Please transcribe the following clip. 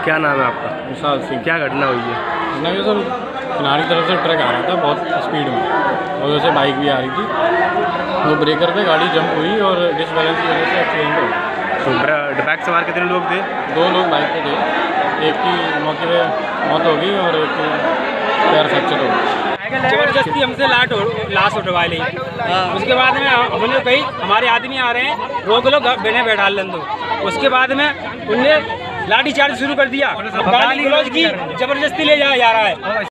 क्या नाम है आपका? विशाल सिंह। क्या घटना हुई है? घटना ये सर किनारे की तरफ से ट्रक आ रहा था बहुत स्पीड में और वैसे बाइक भी आ रही थी, तो ब्रेकर पे गाड़ी जंप हुई और डिसबैलेंस की वजह से एक्सीडेंट हो गया। तो बाइक सवार कितने लोग थे? 2 लोग बाइक पे थे, एक की मौके पे मौत हो गई और एक की पैर फ्रैक्चर हो गया। जबरदस्ती हमसे लाश उठवा ली। उसके बाद में हमने कही हमारे आदमी आ रहे हैं, रोक लो, बिना बैठा लें दो। उसके बाद में उनने लाठी चार्ज शुरू कर दिया, गाली गलौज की, जबरदस्ती ले जाया जा रहा है।